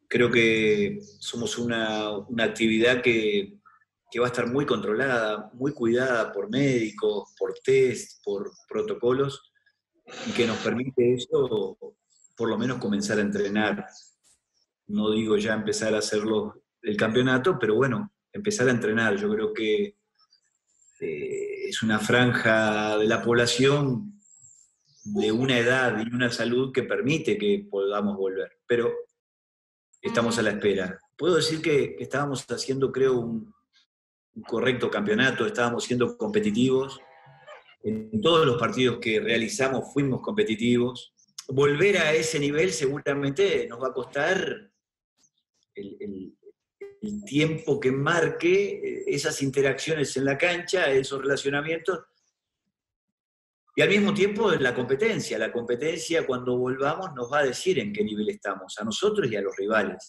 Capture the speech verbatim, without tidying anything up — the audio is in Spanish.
Creo que somos una, una actividad que, que va a estar muy controlada, muy cuidada por médicos, por test, por protocolos, y que nos permite eso, por lo menos comenzar a entrenar. No digo ya empezar a hacerlo el campeonato, pero bueno, empezar a entrenar. Yo creo que eh, es una franja de la población de una edad y una salud que permite que podamos volver. Pero estamos a la espera. Puedo decir que, que estábamos haciendo, creo, un, un correcto campeonato, estábamos siendo competitivos. En todos los partidos que realizamos fuimos competitivos. Volver a ese nivel seguramente nos va a costar el, el, el tiempo que marque esas interacciones en la cancha, esos relacionamientos, y al mismo tiempo la competencia. La competencia, cuando volvamos, nos va a decir en qué nivel estamos, a nosotros y a los rivales.